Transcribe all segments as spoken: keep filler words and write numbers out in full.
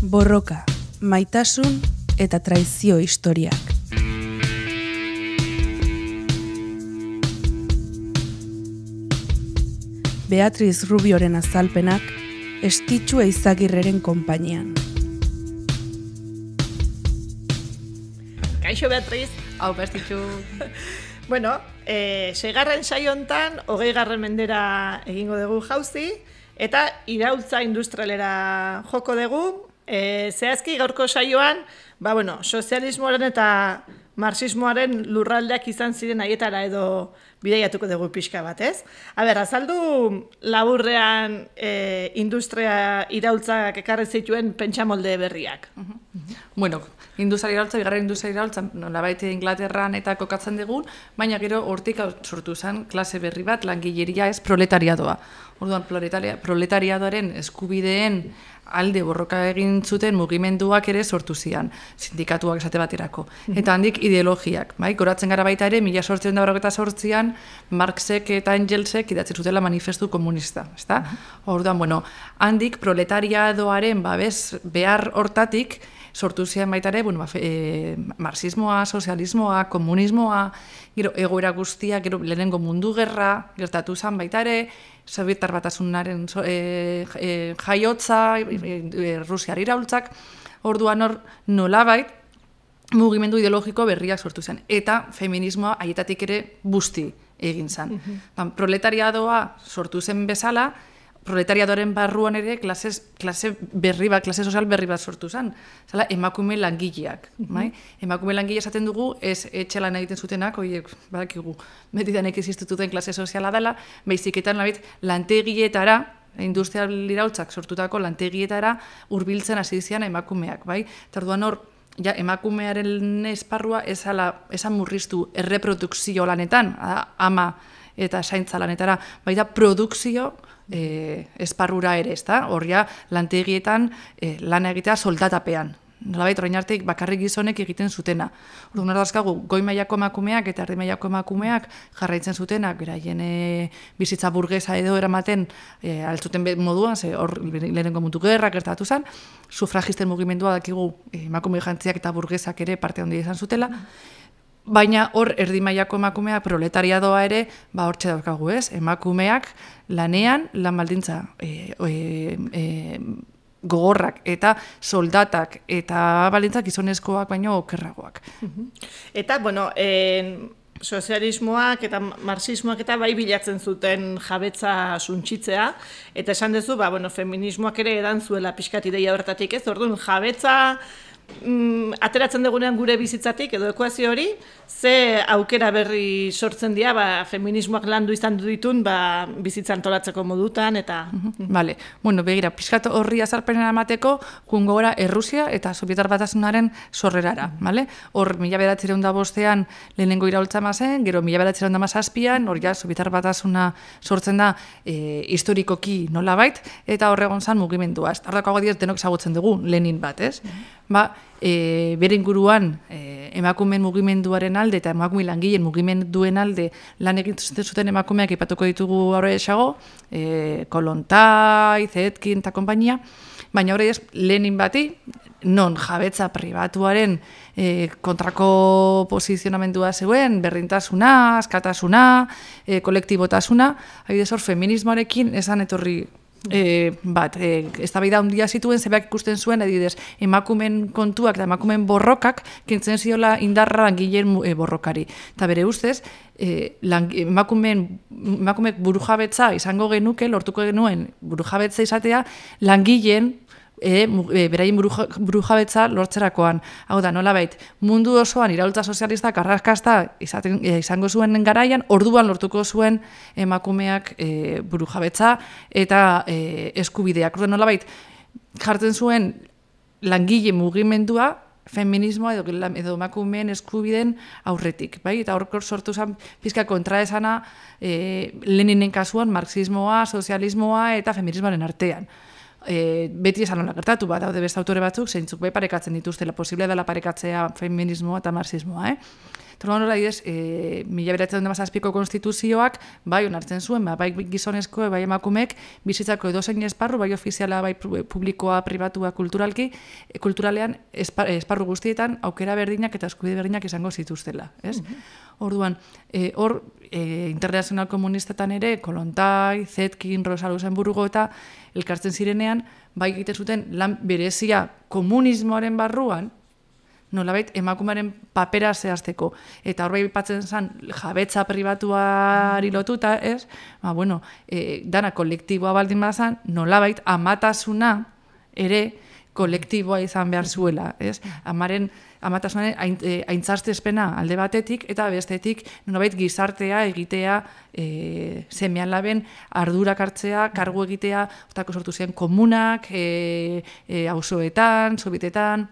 Borroka, maitasun eta traizio historiak. Beatriz Rubioren azalpenak Estitxu Eizagirreren konpainian. Kaixo, Beatriz. Hau, Estitxu. Bueno, eh, seigarren saio hontan, hogeigarren mendera egingo dugu jauzi, eta iraultza industrialera joko dugu. E, zehazki gaurko saioan, ba, bueno, sozialismoaren eta marxismoaren lurraldeak izan ziren haietara edo bidaiatuko dugu pixka bat, ez? A ber, azaldu laburrean e, industria iraultzak ekarri zituen pentsamolde berriak. Uh-huh. Uh-huh. Bueno, industria iraultza, bigarren industria iraultza, nolabait Inglaterran eta kokatzen dugun, baina gero hortik sortu zen klase berri bat, langileria ez proletariadoa. Orduan, proletariadoaren eskubideen alde borroka egin zuten mugimenduak ere sortu zian, sindikatuak esate baterako. Eta handik ideologiak, bai? Goratzen gara baita ere, mila sortziehun eta berrogeita zortzian, Marxek eta Engelsek idatzi zutela manifestu komunista, ezta? Orduan, bueno, handik proletariadoaren babes behar hortatik sortu zian baita ere, bueno, e, marxismoa, sozialismoa, komunismoa, gero egoera guztiak, gero lehenengo mundu gerra, gertatu zen baita ere, Sobietar Batasunaren e, e, jaiotza, e, e, Rusiar iraultzak, orduan hor nolabait mugimendu ideologiko berriak sortu zen. Eta feminismoa haietatik ere busti egin zen. Uh-huh. Proletariadoa sortu zen bezala, proletariadoren barruan ere klase, klase berri bat, klase sozial berri bat sortu zen. Zala, emakume langileak. Uh-huh. Bai? Emakume langile esaten dugu, ez etxe lan egiten zutenak, oiek, badakigu, betidanek existituten klase soziala dela, behiziketan labit, lantegietara, industrial iraultzak sortutako lantegietara hurbiltzen hasi zian emakumeak. Bai? Eta orduan hor, ja, emakumearen esparrua esan murriztu erreprodukzio lanetan, ama eta zaintza lanetara, baita produkzio E, esparrura ere, ezta? Horria lantegietan e, lan egitea soldatapean. Nolabait, orain arte bakarrik gizonek egiten zutena. Orduan dauzkagu goi mailako emakumeak eta erdi mailako emakumeak jarraitzen zutenak, beraien e, bizitza burgesa edo eramaten e, altzuten moduan, ze hor lehenengo mundu gerra gertatu zen, sufragisten mugimendua dakigu e, emakume jantziak eta burgesak ere parte handia izan zutela. Baina hor erdi mailako emakumeak proletariadoa ere, ba hortxe daukagu, ez? Emakumeak lanean, lan baldintza e, e, e, gogorrak eta soldatak eta baldintzak gizonezkoak baino okerragoak. Eta, bueno, en, sozialismoak eta marxismoak eta bai bilatzen zuten jabetza suntxitzea, eta esan duzu, ba, bueno, feminismoak ere edan zuela pixkat ideia horretatik, ez? Orduan, jabetza Mm, ateratzen dugunean gure bizitzatik edo ekuazio hori, ze aukera berri sortzen dira, ba, feminismoak landu izan du ditun, ba, bizitza antolatzeko modutan, eta... Uh-huh. Vale. Bueno, begira, pixkat horri azalpenen amateko, jungo gora Errusia eta Sobietar Batasunaren sorrerara, vale? Hor, mila bederatziehun eta bostean lehenengo iraultza mazen, gero mila bederatziehun eta hamazazpian, hor ja, Sobietar Batasuna sortzen da e, historikoki nolabait, eta horregon zan mugimendua. Hordako hau denok ezagutzen dugu, Lenin bat, ez? Uh-huh. Ba, e, bere inguruan e, emakumeen mugimenduaren alde eta emakume langileen mugimenduen alde lan egiten zuten emakumeak ipatuko ditugu aurre esago, e, Kolontai, Zetkin eta konpainia, baina horre ez Lenin bati, non jabetza pribatuaren e, kontrako posizionamendua zeuen, berdintasuna, askatasuna, e, kolektibotasuna, adibidez hor feminismoarekin esan etorri E, bat, e, eztabaida handia zituen, zebeak ikusten zuen, adibidez, emakumen kontuak eta emakumen borrokak kentzen ziola indarra langileen e, borrokari. Eta bere ustez, e, lang, emakumen, emakumek burujabetza izango genuke, lortuko genuen burujabetza izatea, langileen E, e, beraien burujabetza lortzerakoan. Hau da, nolabait, mundu osoan iraultza sozialistak arrakasta izaten, e, izango zuen garaian, orduan lortuko zuen emakumeak e, burujabetza eta e, eskubideak. Orduan, nolabait, jartzen zuen langile mugimendua feminismoa edo, edo emakumeen eskubideen aurretik. Bai? Eta horkor sortu zen pizka kontraesana e, Leninen kasuan marxismoa, sozialismoa eta feminismoaren artean. E, beti esan hola gertatu, bat daude beste autore batzuk, zeintzuk bai parekatzen dituztela, posible dela parekatzea feminismoa eta marxismoa, eh? Torban hori didez, e, mila bederatziehun eta hamazazpiko konstituzioak, bai onartzen zuen, ba, bai gizonezko, bai emakumeek, bizitzako edozein esparru, bai ofiziala, bai publikoa, pribatua, kulturalki, e, kulturalean esparru guztietan aukera berdinak eta eskubide berdinak izango zituztela, ez? Orduan, e, hor, e, internazional komunistetan ere, Kolontai, Zetkin, Rosa Luxemburgo eta elkartzen zirenean, bai egiten zuten lan berezia komunismoaren barruan, nolabait emakumearen papera zehazteko. Eta hor bai aipatzen zen jabetza pribatuari lotuta, ez? Ba, bueno, e, dana kolektiboa baldin bazan, nolabait amatasuna ere kolektiboa izan behar zuela, ez? Amaren amatasunaren aintzartespena alde batetik eta bestetik nolabait gizartea egitea e, seme-alaben ardurak hartzea, kargu egitea, hortako sortu ziren komunak, e, e, auzoetan, sobitetan,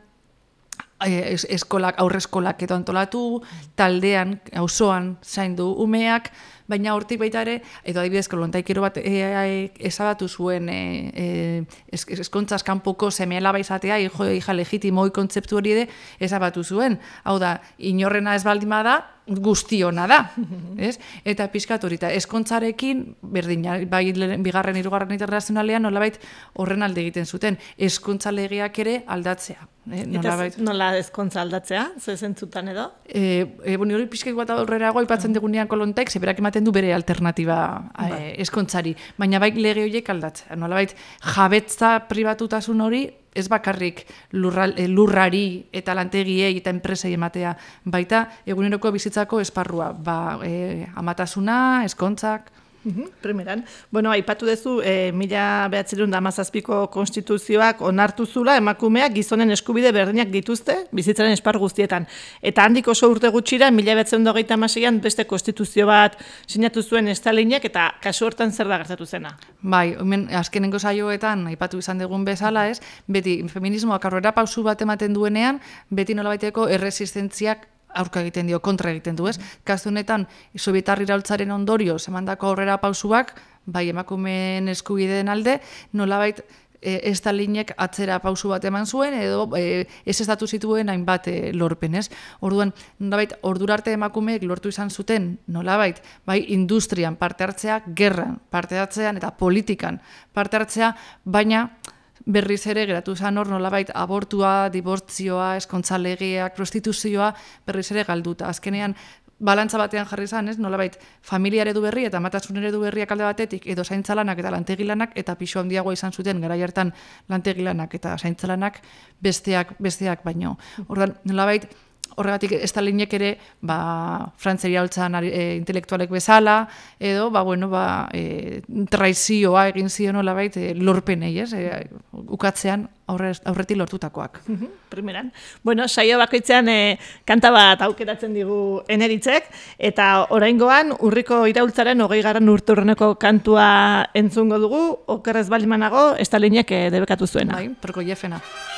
e, eskolak, aurreskolak edo antolatu, taldean, auzoan zaindu umeak, baina hortik baita ere, edo adibidez kolontaikero bat e, e, ezabatu zuen e, e, eskontzaz kanpoko seme-alaba izatea, hijo hija legitimoi kontzeptu hori ere ezabatu zuen. Hau da, inorrena ez baldin bada, guztiona da, ez? Eta pixkat hori, eta eskontzarekin, berdina, bai bigarren, hirugarren internazionalean nolabait horren alde egiten zuten, eskontza legeak ere aldatzea. Eh, nolabait. Eta nola eskontza aldatzea, ze zentzutan edo? E, e, boni, hori pixkat bat aurrerago aipatzen degunean kolontaik, zeberak ematen du bere alternatiba e, eskontzari, baina bai lege horiek aldatzea. Nolabait, jabetza pribatutasun hori, ez bakarrik lurral, lurrari eta lantegiei eta enpresei ematea, baita eguneroko bizitzako esparrua, ba, e, amatasuna, eskontzak. Uhum, primeran. Bueno, aipatu duzu, e, mila behatziehun eta hamazazpiko konstituzioak onartu zula emakumeak gizonen eskubide berdinak dituzte bizitzaren esparru guztietan. Eta handik oso urte gutxira, mila behatziehun eta hogeita hamaseian beste konstituzio bat sinatu zuen Stalinek eta kasu hortan zer da gertatu zena? Bai, hemen azkenengo saioetan aipatu izan dugun bezala, ez? Beti feminismoak aurrera pausu bat ematen duenean, beti nolabaiteko erresistentziak aurka egiten dio, kontra egiten du, ez? Kasu honetan, Sobietar iraultzaren ondorioz emandako aurrera pausuak, bai emakumeen eskubideen alde, nolabait e, Stalinek atzera pausu bat eman zuen, edo e, ez estatu zituen hainbat e, lorpen, ez? Orduan, nolabait, ordurarte emakumeek lortu izan zuten, nolabait, bai industrian parte hartzea, gerran parte hartzean eta politikan parte hartzea, baina berriz ere geratu zen hor nolabait abortua, dibortzioa, eskontza legeak, prostituzioa berriz ere galduta. Azkenean balantza batean jarri zen, ez? Nolabait familia eredu berri eta amatasun eredu berriak alde batetik edo zaintzalanak eta lantegilanak eta pisu handiagoa izan zuten garai hartan lantegilanak eta zaintzalanak besteak besteak baino. Orduan nolabait horregatik Stalinek ere ba, Frantzeria holtzan e, intelektualek bezala, edo ba, bueno, ba, e, traizioa egin zion nolabait e, lorpenei, ez? E, ukatzean aurre, aurretik lortutakoak. Primeran. Bueno, saio bakoitzean e, kanta bat aukeratzen digu Eneritzek, eta oraingoan urriko iraultzaren hogeigarren urteurreneko kantua entzungo dugu, okerrez balimanago Stalinek e, debekatu zuena. Bai, Prokojefena.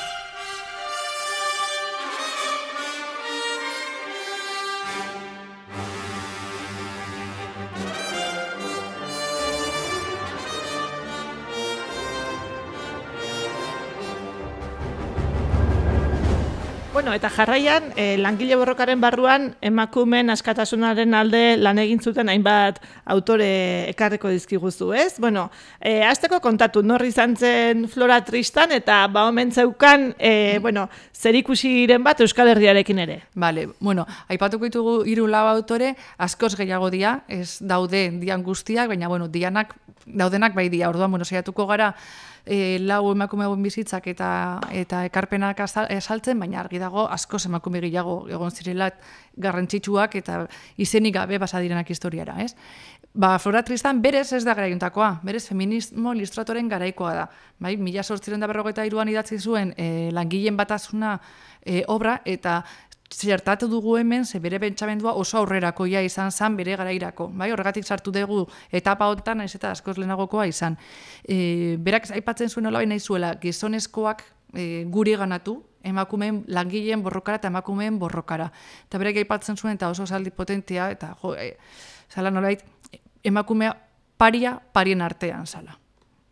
Bueno, eta jarraian, eh, langile borrokaren barruan emakumeen askatasunaren alde lan egin zuten hainbat autore ekarriko dizkiguzu, ez? Bueno, eh, hasteko kontatu, norri izan zen Flora Tristan eta ba omen zeukan, eh, bueno, zerikusiren bat Euskal Herriarekin ere. Vale, bueno, aipatuko ditugu hiru lau autore, askoz gehiago dira, ez daude dian guztiak, baina bueno, dianak daudenak bai dia. Orduan, bueno, saiatuko gara E, lau emakume hauen bizitzak eta eta ekarpenak esaltzen, baina argi dago askoz emakume gehiago egon zirela garrantzitsuak eta izenik gabe basa direnak historiara, ez? Ba, Flora Tristan berez ez da garaiuntakoa, berez feminismo ilustratoren garaikoa da. Bai, mila zortziehun eta berrogeita hiruan idatzi zuen e, langileen batasuna e, obra eta zertatu dugu hemen, ze bere pentsamendua oso aurrerakoia izan zen bere garairako. Bai, horregatik sartu dugu etapa honetan, naiz eta askoz lehenagokoa izan. E, berak aipatzen zuen hola nahi zuela, gizonezkoak e, guri ganatu, emakumeen langileen borrokara eta emakumeen borrokara. Eta berak aipatzen zuen eta oso zaldi potentia, eta jo, e, zala nolait, emakumea paria parien artean zala.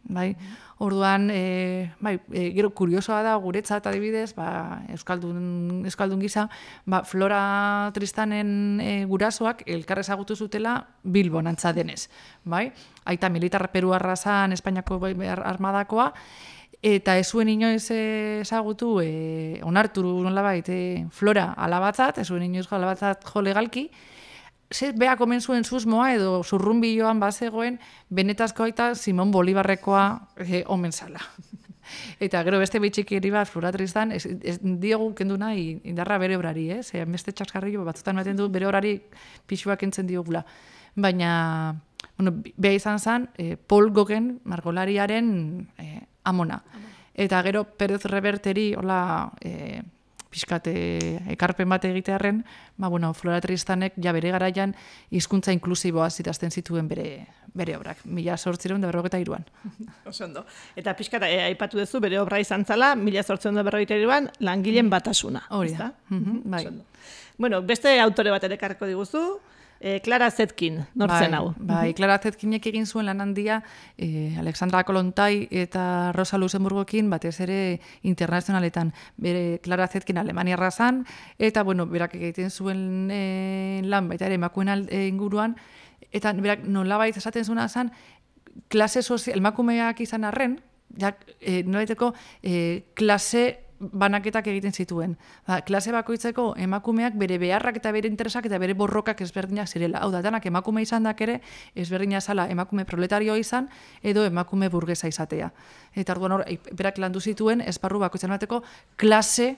bai? Orduan, e, bai, e, gero kuriosoa da guretzat adibidez, ba, euskaldun, euskaldun gisa, ba, Flora Tristanen e, gurasoak elkar ezagutu zutela Bilbon antza denez, bai? Aita militar peruarra zan Espainiako armadakoa, eta ez zuen inoiz ezagutu, e, onartu nolabait e, Flora alabatzat, ez zuen inoiz alabatzat jo legalki, ze beha komen zuen susmoa edo zurrunbiloan bazegoen benetazko aita Simon Bolibarrekoa e, omen zala. Eta gero beste bitxikiri bat Flora Tristan, ez, ez diogu kendu nahi indarra bere orari, eh? Zer, beste txaskarri batzutan ematen du bere orari pixuak entzen diogula. Baina, bueno, beha izan zen, e, Paul Gauguin margolariaren e, amona. Eta gero Pérez Reverteri, hola, e, pixkat ekarpen bat egitearen, ba, bueno, Flora Tristanek ja bere garaian hizkuntza inklusiboa zitazten zituen bere, bere obrak, mila zortzireun da berrogeita iruan. Osondo. Eta pixkat eh, aipatu duzu bere obra izan zala, mila zortzireun da berrogeita iruan, langileen batasuna. Hori da. Mm-hmm, bai. Bueno, beste autore bat ere ekarriko diguzu, Eh, Clara Zetkin, nortzen hau. Bai, bai, Clara Zetkinek egin zuen lan handia eh, Alexandra Kolontai eta Rosa Luxemburgokin batez ere internazionaletan. Bere Clara Zetkin Alemaniarra zan, eta bueno, berak egiten zuen eh, lan baita ere emakumeen eh, inguruan, eta berak nolabait esaten zuena zan, klase sozial, emakumeak izan arren, ja, eh, nolabaiteko eh, klase banaketak egiten zituen. Ba, klase bakoitzeko emakumeak bere beharrak eta bere interesak eta bere borrokak ezberdinak zirela. Hau da, danak emakume izan dak ere, ezberdina zala emakume proletario izan edo emakume burgesa izatea. Eta orduan hor, berak landu zituen esparru bakoitzan bateko klase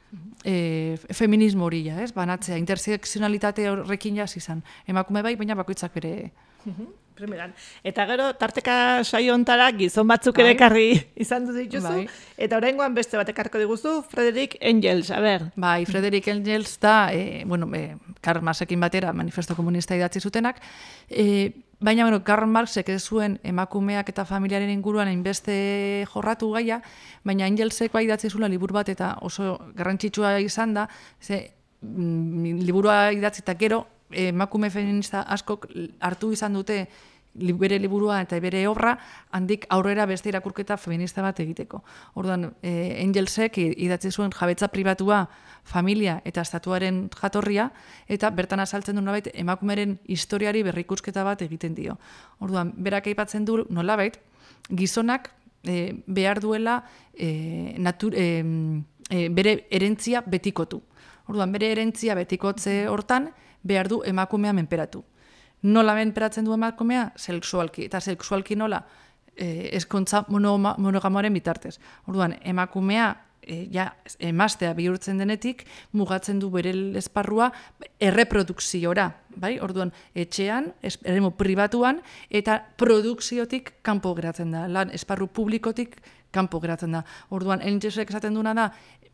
e, feminismo hori, ez? Banatzea, intersekzionalitate horrekin jaz izan. Emakume bai, baina bakoitzak bere... Primeran. Eta gero, tarteka saio ontara gizon batzuk ere ekarri izan dut dituzu, bai. Eta oraingoan beste bat ekarko diguzu, Frederick Engels, a ber. Bai, Frederick Engels da, e, bueno, e, Karl Marxekin batera manifesto komunista idatzi zutenak, e, baina, bueno, Karl Marxek ez zuen emakumeak eta familiaren inguruan hainbeste jorratu gaia, baina Engelsek bai idatzi zula liburu bat eta oso garrantzitsua izan da, ze, mm, liburua idatzi eta gero, emakume feminista askok hartu izan dute bere liburua eta bere obra, handik aurrera beste irakurketa feminista bat egiteko. Orduan, eh, Engelsek idatzi zuen jabetza pribatua, familia eta estatuaren jatorria, eta bertan azaltzen du nolabait emakumeren historiari berrikusketa bat egiten dio. Orduan, berak aipatzen du nolabait, gizonak eh, behar duela eh, natur, eh, eh, bere erentzia betikotu. Orduan, bere erentzia betikotze hortan, behar du emakumea menperatu. Nola menperatzen du emakumea? Sexualki. Eta sexualki nola? Eh, eskontza monogamoaren bitartez. Orduan, emakumea e, ja, emaztea bihurtzen denetik, mugatzen du bere esparrua erreprodukziora. Bai? Orduan, etxean, eremu pribatuan, eta produkziotik kanpo geratzen da. Lan esparru publikotik kanpo geratzen da. Orduan, Engelsek esaten duna da,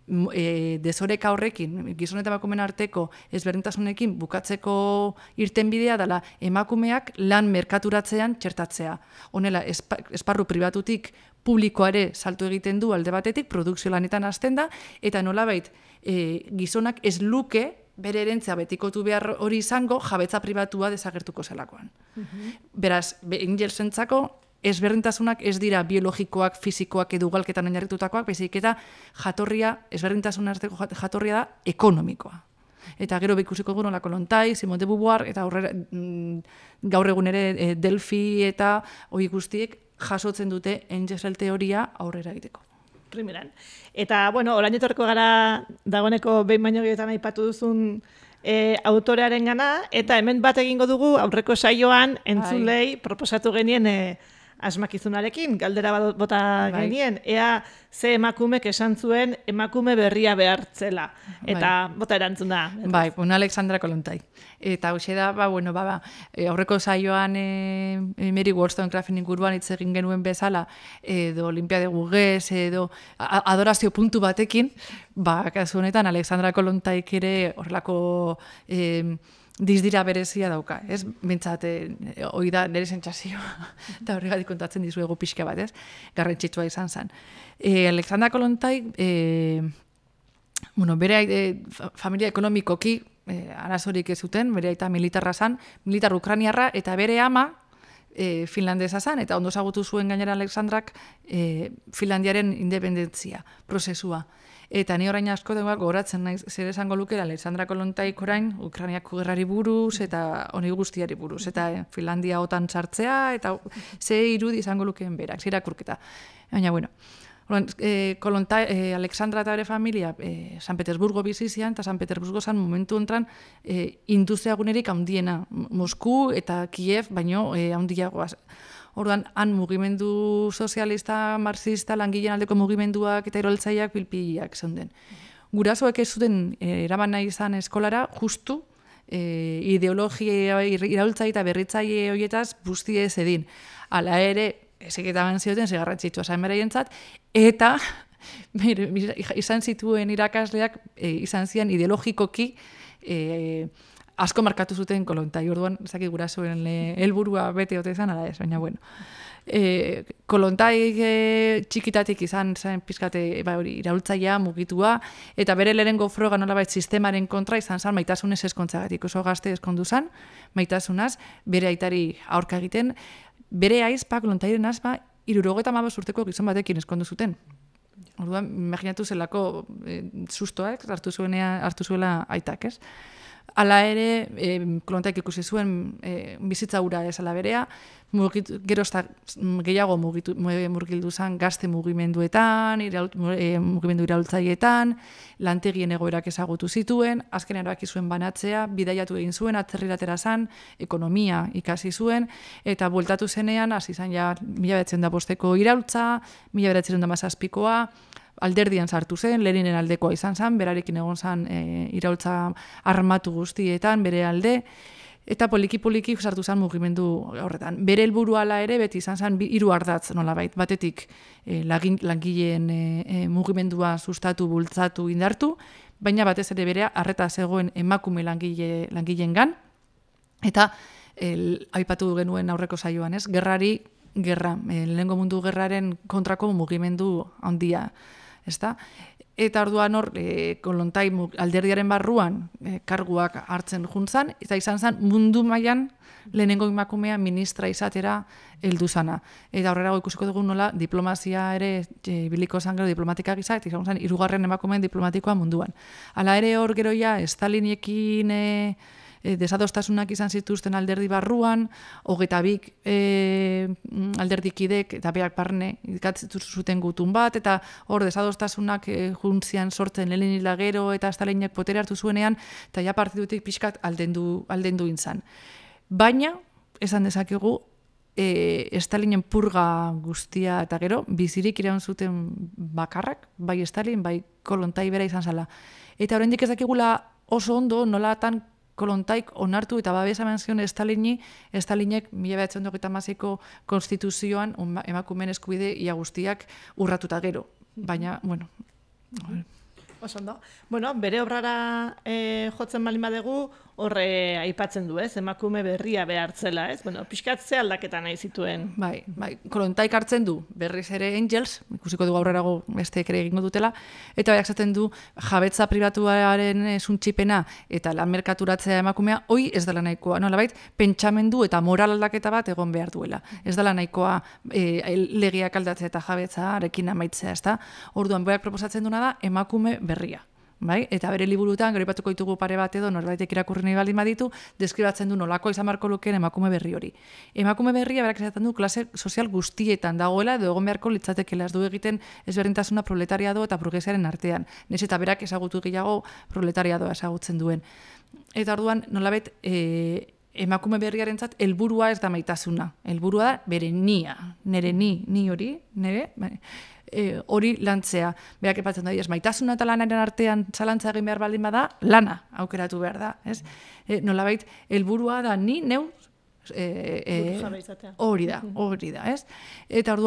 E, desoreka horrekin, gizon eta emakumeen arteko ezberdintasunekin bukatzeko irtenbidea dela emakumeak lan merkaturatzean txertatzea. Honela, esparru pribatutik publikoare salto egiten du alde batetik, produkzio lanetan hasten da, eta nolabait e, gizonak ez luke bere erentzia betikotu behar hori izango jabetza pribatua desagertuko zelakoan. Mm-hmm. Beraz, Engelsentzako ezberdintasunak ez dira biologikoak, fisikoak edo ugalketan oinarritutakoak, baizik eta jatorria, ezberdintasun arteko jatorria da ekonomikoa. Eta gero ikusiko dugu nola Kolontai, Simone de Beauvoir, eta aurrera, mm, gaur egun ere e, Delphi eta hori guztiek jasotzen dute Engelsel teoria aurrera egiteko. Primeran. Eta, bueno, orain etorreko gara dagoeneko behin baino gehiagotan aipatu duzun E, autorearen gana, eta hemen bat egingo dugu aurreko saioan entzulei proposatu genien e, asmakizunarekin, galdera bota bai. genien, ea ze emakumek esan zuen emakume berria behartzela. Eta bai. bota erantzun da. Bai, un Alexandra Kolontai. Eta hoxe da, ba, bueno, ba, ba, e, aurreko saioan e, Mary Wollstonecraften inguruan hitz egin genuen bezala, edo Olimpia de Gugez, edo a, adorazio puntu batekin, ba, kasu honetan Alexandra Kolontaik ere horrelako e, dizdira berezia dauka, ez? Bintzat, e, hoi da nire sentsazioa, eta horregatik kontatzen dizuegu pixka bat, ez? Garrantzitsua izan zen. E, Alexandra Kolontai, e, bueno, bere e, familia ekonomikoki e, arazorik ez zuten, bere aita militarra zan, militar ukraniarra, eta bere ama e, finlandesa zan, eta ondo ezagutu zuen gainera Alexandrak e, Finlandiaren independentzia prozesua. Eta ni orain asko dugu gogoratzen naiz zer esango lukera Alexandra Kolontaik orain Ukrainiako gerrari buruz eta honi guztiari buruz. Eta eh, Finlandia otan sartzea eta ze irudi izango lukeen berak, ze irakurketa. Baina, bueno, Oran, eh, Kolontai, eh, Alexandra eta bere familia eh, San Petersburgo bizi zian, eta San Petersburgo zan momentu honetan eh, industria gunerik handiena. Mosku eta Kiev baino eh, handiagoaz. Orduan, han mugimendu sozialista, marxista, langileen aldeko mugimenduak eta iroltzaileak pilpiliak zeuden. Gurasoek ez zuten eh, eraman nahi izan eskolara, justu eh, ideologia iraultzaile eta berritzaile horietaz guztie ez edin. Hala ere, ezeketaban zioten, zegarrantzitsua zain beraientzat, eta izan zituen irakasleak e, izan zian ideologikoki e, asko markatu zuten Kolontai. Orduan, ezaki gurasoen helburua bete ote izan, ala ez, baina bueno. E, Kolontai e, txikitatik izan zen pizkate ba, iraultzailea mugitua, eta bere lehenengo froga nolabait sistemaren kontra izan zen maitasunez eskontzagatik. Oso gazte eskondu zen, maitasunaz, bere aitari aurka egiten, bere aizpa, Kolontairen azpa, irurogeta hamabost urteko gizon batekin eskondu zuten. Orduan, imaginatu zelako e, sustoak hartu, zuenea, hartu zuela aitak, ez? Hala ere, e, Kolontaik ikusi zuen e, bizitza ura ez ala berea, mugitu, gero ezta gehiago mugitu, murgildu zen gazte mugimenduetan, iraul, e, mugimendu iraultzaileetan, lantegien egoerak ezagutu zituen, azken erabaki zuen banatzea, bidaiatu egin zuen, atzerriratera zen, ekonomia ikasi zuen, eta bueltatu zenean, hasi zen ja mila bederatzen da bosteko iraultza, mila bederatzen da mazazpikoa, alderdian sartu zen, Leninen aldekoa izan zen, berarekin egon zen e, iraultza armatu guztietan, bere alde, eta poliki-poliki sartu zen mugimendu horretan. Bere helburua hala ere, beti izan zen hiru ardatz nolabait, batetik e, lagin, langileen e, e, mugimendua sustatu, bultzatu, indartu, baina batez ere berea arreta zegoen emakume langile, langileengan, eta el, aipatu genuen aurreko saioan, ez? Gerrari, gerra, e, lehenengo mundu gerraren kontrako mugimendu handia, ezta? Eta orduan hor, e, Kolontai alderdiaren barruan e, karguak hartzen juntzan, eta izan zen mundu mailan lehenengo emakumea ministra izatera heldu zana. Eta horrela ikusiko dugu nola diplomazia ere e, biliko zan gero diplomatika gisa, eta izan zen hirugarren emakumeen diplomatikoa munduan. Hala ere hor gero ja Stalinekin e, E, desadostasunak izan zituzten alderdi barruan, hogeita bik e, alderdikidek eta beak barne ikatzen zuten gutun bat, eta hor desadostasunak e, juntzian sortzen Lenin gero eta Stalinek potere hartu zuenean, eta ja partidutik pixkat aldendu, aldendu intzan. Baina, esan dezakegu, e, Stalinen purga guztia eta gero, bizirik iraun zuten bakarrak, bai Stalin, bai Kolontai bera izan zala. Eta oraindik ez dakigula oso ondo nolatan Kolontaik onartu eta babesa eman zion Stalini, Stalinek mila bederatziehun eta hogeita hamaseiko konstituzioan emakumeen eskubide ia guztiak urratuta gero. Baina, bueno... Oso ondo. Bueno, bere obrara e, jotzen baldin badegu, horre aipatzen du, ez? Emakume berria behartzela, ez? Bueno, pixkat ze aldaketa nahi zituen. Bai, bai, Kolontaik hartzen du, berriz ere Angels, ikusiko dugu aurrerago besteek ere egingo dutela, eta baiak zaten du jabetza pribatuaren suntxipena eta lan merkaturatzea emakumea, hoi ez dela nahikoa, nolabait, pentsamendu eta moral aldaketa bat egon behar duela. Ez dela nahikoa e, legeak aldatzea eta jabetzarekin amaitzea, ezta? Orduan, baiak proposatzen duna da, emakume berria. Bai? Eta bere liburutan, gero ipatuko ditugu pare bat edo, norbaitek irakurri nahi baldin baditu, deskribatzen du nolako izan beharko lukeen emakume berri hori. Emakume berria berak esaten du klase sozial guztietan dagoela edo egon beharko litzatekeela, ez du egiten ezberdintasuna proletariado eta burgesiaren artean. Nez eta berak ezagutu gehiago proletariadoa ezagutzen duen. Eta orduan, nolabet, e, emakume berriarentzat helburua ez da maitasuna. Helburua da bere nia, nere ni, ni hori, nere, bai. E, hori lantzea. Berak epatzen da, ez maitasuna eta lanaren artean zalantza egin behar baldin bada, lana aukeratu behar da. Ez? E, nolabait, helburua da ni neu e, e, hori da, hori da. Ez? Eta orduan,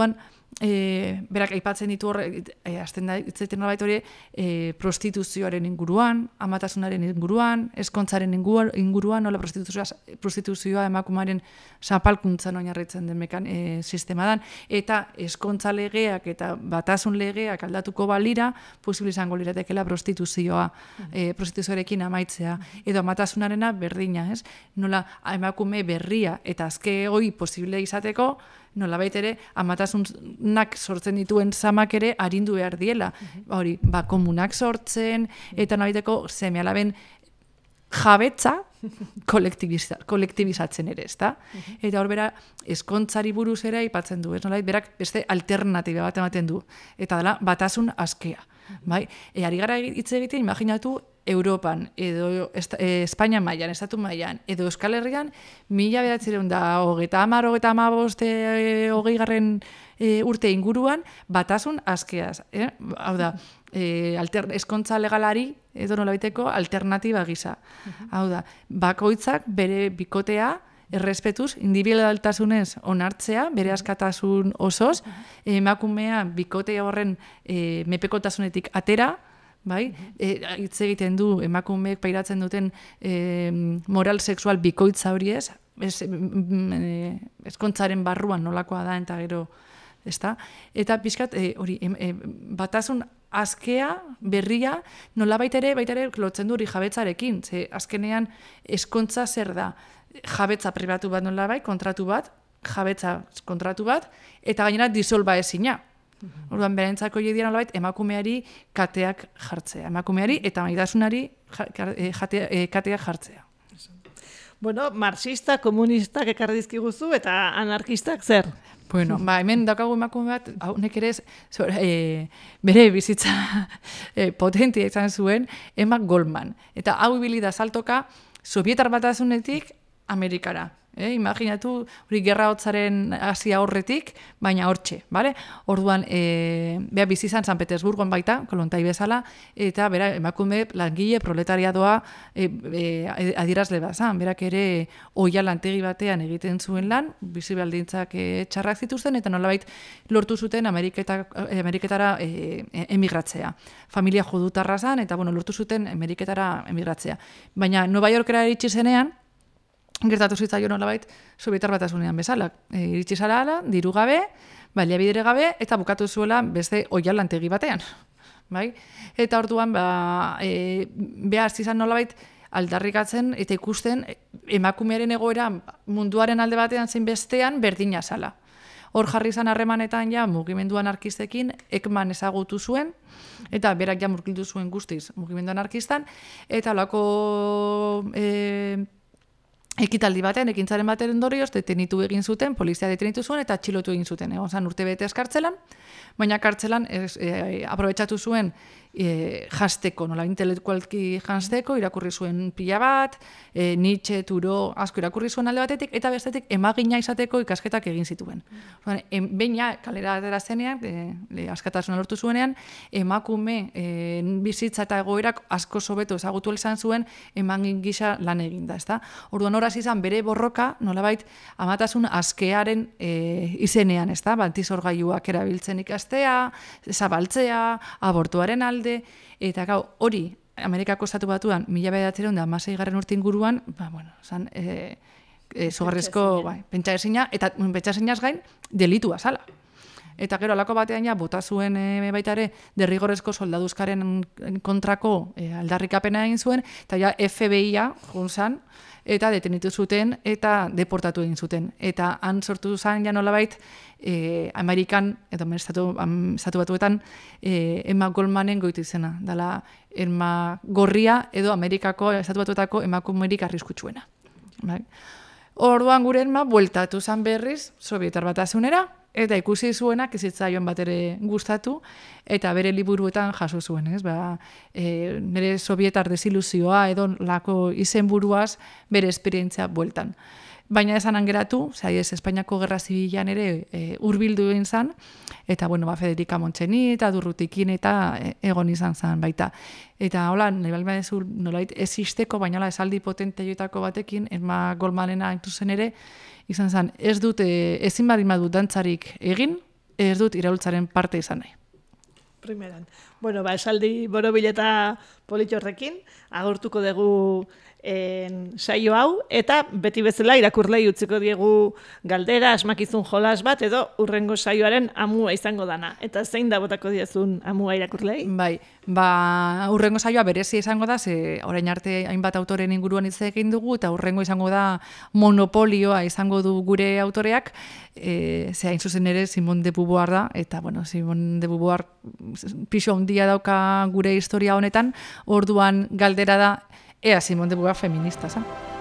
E, berak aipatzen ditu hor, e, azten da, itzaiten nolabait hori, e, prostituzioaren inguruan, amatasunaren inguruan, eskontzaren inguruan, nola prostituzioa, prostituzioa emakumaren zapalkuntzan oinarritzen den mekan, e, sistema dan, eta eskontza legeak eta batasun legeak aldatuko balira, posible izango liratekela prostituzioa, e, prostituzioarekin amaitzea, edo amatasunarena berdina, ez? Nola emakume berria eta azke hoi posible izateko, nolabait ere, amatasunak sortzen dituen zamak ere arindu behar diela. Hori, ba, komunak sortzen, eta nolabaiteko seme-alaben jabetza kolektibizatzen ere, ezta? Eta hor bera, eskontzari buruz ere aipatzen du, ez nolabait, berak beste alternatiba bat ematen du. Eta dela, batasun askea. Bai? E, ari gara hitz egiten, imaginatu, Europan, edo e, Espainia mailan, Estatu mailan, edo Euskal Herrian, mila bederatziehun da hogeita hamar, hogeita hamabost, e, hogei garren e, urte inguruan, batasun askeaz. Eh? Hau da, e, alter, eskontza legalari, edo nolabaiteko, alternatiba gisa. Uh-huh. Hau da, bakoitzak bere bikotea, errespetuz, individualtasunez onartzea, bere askatasun osoz, uh-huh. emakumea bikotea horren e, mepekotasunetik atera, bai, hitz egiten du emakumeek pairatzen duten e, moral sexual bikoitza hori ez, ez e, eskontzaren barruan nolakoa da, eta gero, ezta? Eta pixkat, e, hori, e, batasun askea, berria, nolabait ere, baita ere, lotzen du hori jabetzarekin, ze azkenean eskontza zer da, jabetza pribatu bat nolabait, kontratu bat, jabetza kontratu bat, eta gainera disolba ezina. Orduan, berentzako jedian nolabait, emakumeari kateak jartzea. Emakumeari eta maitasunari kateak jartzea. Bueno, marxista, komunistak ekarri dizkiguzu eta anarkistak zer? Bueno, ba, hemen daukagu emakume bat, hau nek ere e, bere bizitza e, potentia izan zuen, Emma Goldman. Eta hau ibili da saltoka, Sovietar Batasunetik Amerikara. Eh, imaginatu, hori gerra hotzaren hasia horretik, baina hortxe, bale? Orduan, e, beha bizi izan San Petersburgon baita, kolontai bezala, eta bera emakume langile proletariadoa e, e, adierazle bazan, berak ere oia lantegi batean egiten zuen lan, bizi baldintzak e, txarrak zituzten, eta nolabait lortu zuten Ameriketa, Ameriketara e, emigratzea. Familia judutarra zan, eta bueno, lortu zuten Ameriketara emigratzea. Baina Nova Yorkera iritsi zenean, gertatu zitzaio nolabait Sovietar Batasunean bezala. E, iritsi zara ala, diru gabe, baliabide gabe, eta bukatu zuela beste oia lantegi batean. Bai? Eta orduan, ba, e, behar zizan nolabait aldarrikatzen eta ikusten emakumearen egoera munduaren alde batean zein bestean berdina zala. Hor jarri izan harremanetan ja mugimendu anarkistekin Ekman ezagutu zuen, eta berak ja murgildu zuen guztiz mugimendu anarkistan, eta holako e, ekitaldi batean, ekintzaren baten ondorioz, detenitu egin zuten, polizia detenitu zuen, eta atxilotu egin zuten. Egon zan urte bete kartzelan, baina kartzelan ez, e, aprobetxatu zuen e, jasteko, nola intelektualki jasteko, irakurri zuen pila bat, e, Nietzsche, Turo, asko irakurri zuen alde batetik, eta bestetik emagina izateko ikasketak egin zituen. Mm. Baina, kalera atera zenean, e, e, askatasuna lortu zuenean, emakume e, bizitza eta egoerak asko sobeto ezagutu izan zuen, emagin gisa lan eginda, ezta? Orduan horaz izan bere borroka, nolabait, amatasun askearen e, izenean, ezta? Bantizorgailuak erabiltzen ikastea, zabaltzea, abortuaren alde, eta gau, hori, Amerikako Estatu Batuan, mila bederatziehun eta hamasei garren urte inguruan, ba, bueno, zan, e, e, zogarrezko, bai, pentsa ezina, eta pentsa ezinaz gain, delitua zala. Eta gero, alako batean ja, bota zuen e, baita ere, derrigorrezko soldaduzkaren kontrako e, aldarrikapena egin zuen, eta ja, F B I-a, junzan, eta detenitu zuten, eta deportatu egin zuten. Eta han sortu zen ja nolabait, e, Amerikan, edo estatu, estatu batuetan, e, Emma Goldmanen goitu izena. Dala, Emma Gorria, edo Amerikako, estatu batuetako emakumerik arriskutsuena. Bai. Orduan gure Emma, bueltatu zen berriz, Sovietar Batasunera, eta ikusi zuenak ez zitzaion bat ere gustatu, eta bere liburuetan jaso zuen, ez? Ba, e, nire sovietar desilusioa edo lako izenburuaz bere esperientzia bueltan. Baina esan angeratu, zai ez, Espainiako Gerra Zibilan ere e, hurbildu egin zan, eta bueno, ba, Federica Montseny eta Durrutikin eta e, egon izan zan baita. Eta hola, nolait ez isteko, baina hola, esaldi potente joetako batekin, Emma Goldmanena entzuzen ere, izan zen, ez dute, ezin badin badut dantzarik egin, ez dut iraultzaren parte izan nahi. Primeran. Bueno, ba, esaldi borobil eta politxorrekin, agurtuko dugu en, saio hau, eta beti bezala irakurlei utziko diegu galdera, asmakizun jolas bat, edo urrengo saioaren amua izango dana. Eta zein da botako diezun amua irakurlei? Bai, ba, urrengo saioa berezi izango da, ze orain arte hainbat autoren inguruan hitz egin dugu, eta urrengo izango da monopolioa izango du gure autoreak, e, ze hain zuzen ere Simone de Beauvoir da, eta bueno, Simone de Beauvoir pixo handia dauka gure historia honetan, orduan galdera da, ea Simone de Beauvoir feminista, zan?